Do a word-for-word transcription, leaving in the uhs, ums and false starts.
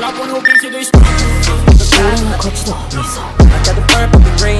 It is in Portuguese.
俺の勝ちだ兄さん。